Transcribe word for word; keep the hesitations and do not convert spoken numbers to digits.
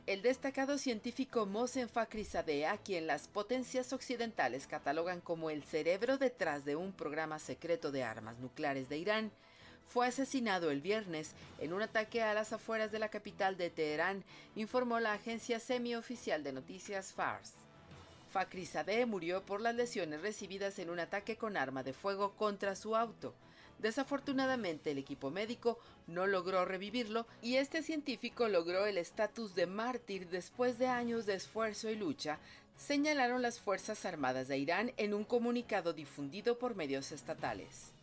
El destacado científico Mohsen Fakhrizadeh, a quien las potencias occidentales catalogan como el cerebro detrás de un programa secreto de armas nucleares de Irán, fue asesinado el viernes en un ataque a las afueras de la capital de Teherán, informó la agencia semioficial de noticias Fars. Fakhrizadeh murió por las lesiones recibidas en un ataque con arma de fuego contra su auto. Desafortunadamente, el equipo médico no logró revivirlo y este científico logró el estatus de mártir después de años de esfuerzo y lucha, señalaron las Fuerzas Armadas de Irán en un comunicado difundido por medios estatales.